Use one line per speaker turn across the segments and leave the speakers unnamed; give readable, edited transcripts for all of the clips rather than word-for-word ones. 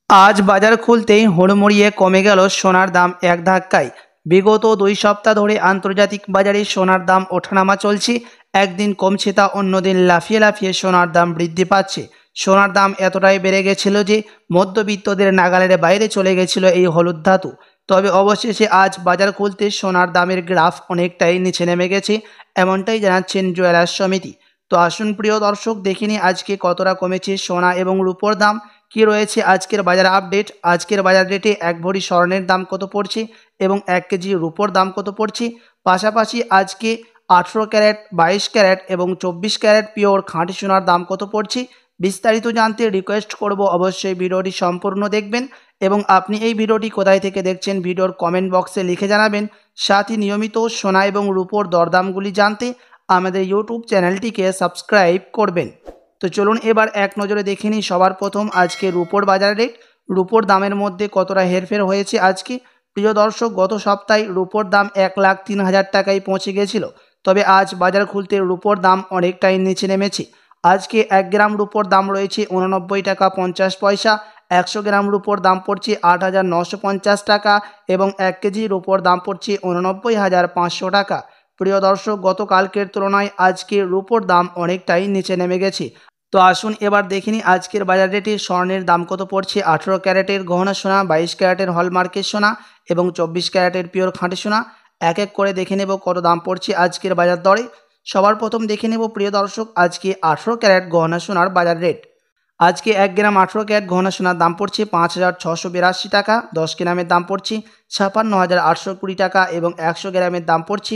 আজ বাজার খুলতেই হুড়মুড়িয়ে কমে গেল সোনার দাম এক ধাক্কায়। বিগত 2 সপ্তাহ ধরে আন্তর্জাতিক বাজারে সোনার দাম ওঠানামা চলছে। একদিন কমছে তা অন্যদিন লাফিয়ে লাফিয়ে সোনার দাম বৃদ্ধি পাচ্ছে। সোনার দাম এতটাই বেড়ে গেছিল যে মধ্যবিত্তদের নাগালের বাইরে চলে গেছিল এই হলুদ ধাতু। তবে অবশেষে আজ বাজার খুলতে সোনার দামের গ্রাফ অনেকটাই নিচে নেমে গেছে, এমনটাই জানাচ্ছেন জুয়েলার্স সমিতি। তো আসুন প্রিয় দর্শক, দেখিনি আজকে কতটা কমেছে সোনা এবং রূপোর দাম। কি রয়েছে আজকের বাজার আপডেট। আজকের বাজার রেটে 1 ভরি স্বর্ণের দাম কত পড়ছে এবং 1 কেজি রূপোর দাম কত পড়ছে। পাশাপাশি আজকে 18 ক্যারেট, 22 ক্যারেট এবং 24 ক্যারেট পিওর খাঁটি সোনার দাম কত পড়ছে। বিস্তারিত জানতে রিকোয়েস্ট করব অবশ্যই ভিডিওটি সম্পূর্ণ দেখবেন এবং আপনি এই ভিডিওটি কোথায় থেকে দেখছেন ভিডিওর কমেন্ট বক্সে লিখে জানাবেন। সাথে নিয়মিত সোনা এবং রূপোর দরদামগুলি জানতে আমাদের ইউটিউব চ্যানেলটিকে সাবস্ক্রাইব করবেন। তো চলুন এবার এক নজরে দেখে নিই সবার প্রথম আজকে রূপোর বাজার রেট। রূপোর দামের মধ্যে কতটা হেরফের হয়েছে আজকে। প্রিয় দর্শক, গত সপ্তাহে রূপোর দাম 1,03,000 টাকায় পৌঁছে গিয়েছিল। তবে আজ বাজার খুলতে রূপোর দাম অনেকটাই নিচে নেমেছে। আজকে 1 গ্রাম রূপোর দাম রয়েছে 89 টাকা 50 পয়সা। 100 গ্রাম রূপোর দাম পড়ছে 8,950 টাকা এবং 1 কেজি রূপোর দাম পড়ছে 89,500 টাকা। প্রিয় দর্শক, গতকালকের তুলনায় আজকে রূপোর দাম অনেকটাই নিচে নেমে গেছে। তো আসুন এবার দেখিনি আজকের বাজার রেটে স্বর্ণের দাম কত পড়ছে। 18 ক্যারেটের গহনা সোনা, 22 ক্যারেটের হলমার্কের সোনা এবং 24 ক্যারেটের পিওর খাঁটি সোনা এক এক করে দেখে নেব কত দাম পড়ছে আজকের বাজার দরে। সবার প্রথম দেখে নেব প্রিয় দর্শক আজকে 18 ক্যারেট গহনা সোনার বাজার রেট। আজকে 1 গ্রাম 18 ক্যারেট গহনা সোনার দাম পড়ছে 5,682 টাকা। 10 গ্রামের দাম পড়ছে 56,820 টাকা এবং 100 গ্রামের দাম পড়ছে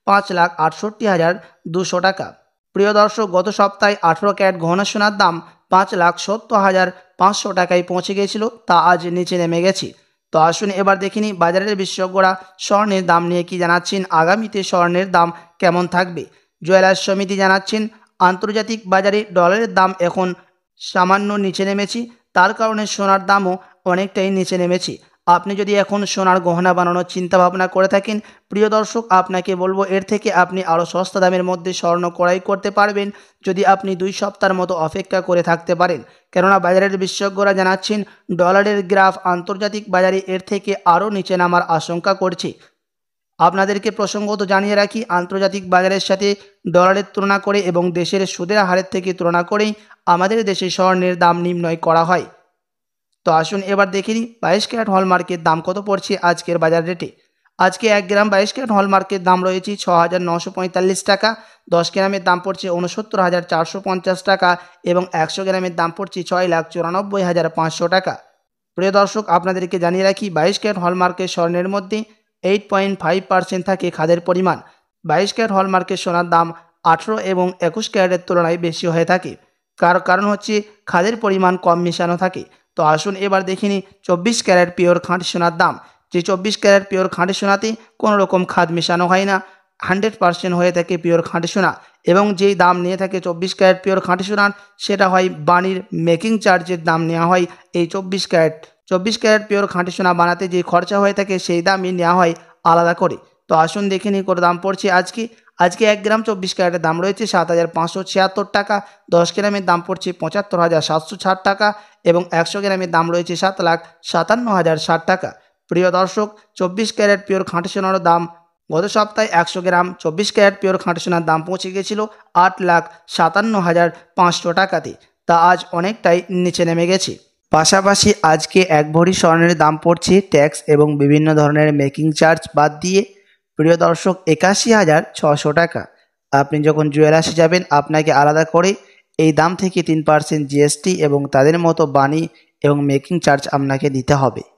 5,68,200 টাকা। প্রিয় দর্শক, গত সপ্তাহে 18 ক্যারেট গহনা সোনার দাম 5,70,500 টাকায় পৌঁছে গিয়েছিল, তা আজ নিচে নেমে গেছে। তো আসুন এবার দেখিনি বাজারের বিশেষজ্ঞরা স্বর্ণের দাম নিয়ে কি জানাচ্ছেন, আগামীতে স্বর্ণের দাম কেমন থাকবে। জুয়েলার্স সমিতি জানাচ্ছেন আন্তর্জাতিক বাজারে ডলারের দাম এখন সামান্য নিচে নেমেছে, তার কারণে সোনার দামও অনেকটাই নিচে নেমেছে। আপনি যদি এখন সোনার গহনা বানানোর চিন্তা ভাবনা করে থাকেন, প্রিয় দর্শক আপনাকে বলবো এর থেকে আপনি আরও সস্তা দামের মধ্যে স্বর্ণ ক্রয় করতে পারবেন যদি আপনি 2 সপ্তাহের মতো অপেক্ষা করে থাকতে পারেন। কেননা বাজারের বিশেষজ্ঞরা জানাচ্ছেন ডলারের গ্রাফ আন্তর্জাতিক বাজারে এর থেকে আরও নিচে নামার আশঙ্কা করছে। আপনাদেরকে প্রসঙ্গত জানিয়ে রাখি, আন্তর্জাতিক বাজারের সাথে ডলারের তুলনা করে এবং দেশের সুদের হারের থেকে তুলনা করেই আমাদের দেশে স্বর্ণের দাম নির্ণয় করা হয়। তো আসুন এবার দেখে নিই 22 ক্যারেট হলমার্কের দাম কত পড়ছে আজকের বাজার রেটে। আজকে 1 গ্রাম 22 ক্যারেট হলমার্কের দাম রয়েছে 6,945 টাকা। 10 গ্রামের দাম পড়ছে 69,450 টাকা এবং 100 গ্রামের দাম পড়ছে 6,94,500 টাকা। প্রিয় দর্শক, আপনাদেরকে জানিয়ে রাখি 22 ক্যারেট হলমার্কের স্বর্ণের মধ্যে 8.5% থাকে খাদের পরিমাণ। 22 ক্যারেট হলমার্কের সোনার দাম 18 এবং 21 ক্যারেটের তুলনায় বেশি হয়ে থাকে। কারণ হচ্ছে খাদের পরিমাণ কম মেশানো থাকে। তো আসুন এবার দেখিনি 24 ক্যারেট পিওর খাঁটি সোনার দাম। যে 24 ক্যারেট পিওর খাঁটি সোনাতে কোনো রকম খাদ মেশানো হয় না, 100% হয়ে থাকে পিওর খাঁটি সোনা। এবং যেই দাম নিয়ে থাকে 24 ক্যারেট পিওর খাঁটি সোনার, সেটা হয় বানির মেকিং চার্জের দাম নেওয়া হয়। এই 24 ক্যারেট পিওর খাঁটি সোনা বানাতে যে খরচা হয়ে থাকে সেই দামই নেওয়া হয় আলাদা করে। তো আসুন দেখে নিই কত দাম পড়ছে আজকে। 1 গ্রাম 24 ক্যারেটের দাম রয়েছে 7,576 টাকা। 10 গ্রামের দাম পড়ছে 75,760 টাকা এবং 100 গ্রামের দাম রয়েছে 7,57,060 টাকা। প্রিয় দর্শক, 24 ক্যারেট পিওর খাঁটি সোনার দাম গত সপ্তাহে 100 গ্রাম 24 ক্যারেট পিওর খাঁটি সোনার দাম পৌঁছে গিয়েছিল 8,57,500 টাকাতে, তা আজ অনেকটাই নিচে নেমে গেছে। পাশাপাশি আজকে 1 ভরি স্বর্ণের দাম পড়ছে ট্যাক্স এবং বিভিন্ন ধরনের মেকিং চার্জ বাদ দিয়ে, প্রিয় দর্শক, 81,600 টাকা। আপনি যখন জুয়েলার্সে যাবেন আপনাকে আলাদা করে এই দাম থেকে 3% জিএসটি এবং তাদের মতো বানি এবং মেকিং চার্জ আপনাকে দিতে হবে।